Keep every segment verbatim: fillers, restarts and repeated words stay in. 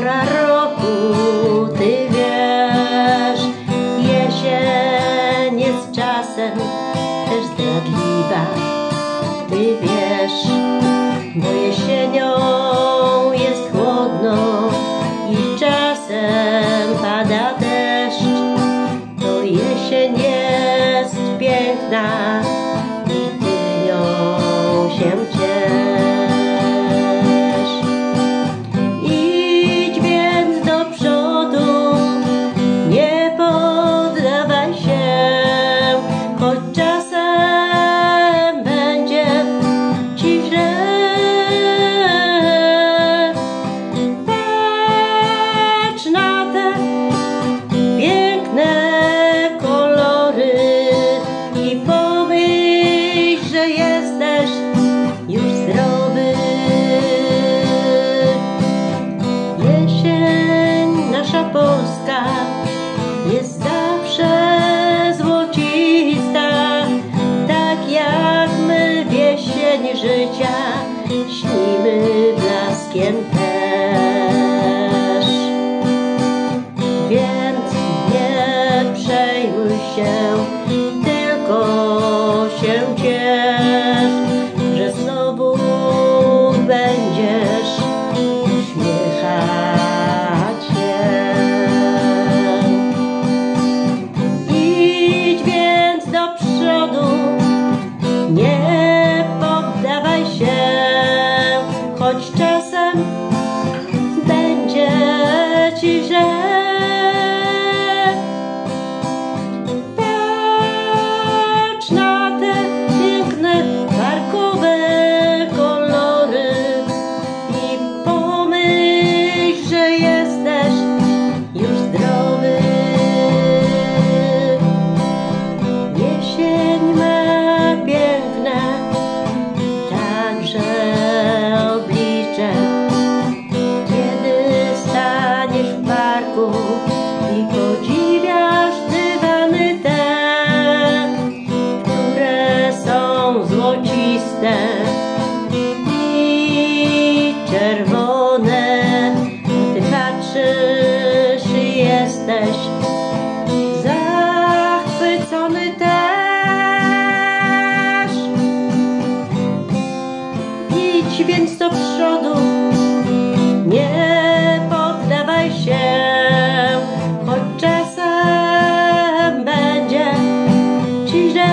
pora roku, ty wiesz, jesień jest czasem też zdradliwa, ty wiesz, bo jesienią jest chłodno i czasem pada deszcz. To jesień jest piękna i ty nią się ciesz. Idź więc do przodu, nie poddawaj się, choć czasem będzie ci źle. Patrz na te piękne kolory i pomyśl, że jesteś już zdrowy. Jesień nasza polska jest zawsze złocista, tak jak my w jesień życia śnimy blaskiem też. Więc nie przejmuj się, tylko się ciesz, że znowu będziesz uśmiechać się. Idź więc do przodu, nie poddawaj się, choć czasem będzie ci źle. Patrz na te piękne parkowe kolory i pomyśl, że jesteś już zdrowy. Jesień ma piękne także oblicze, kiedy staniesz w parku i podziwiasz dywany te, które są złociste i czerwone. Ty patrzysz i jesteś zachwycony też. Idź więc do przodu, nie poddawaj się, choć czasem będzie ci źle.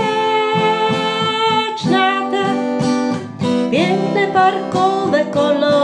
Patrz na te piękne parkowe kolory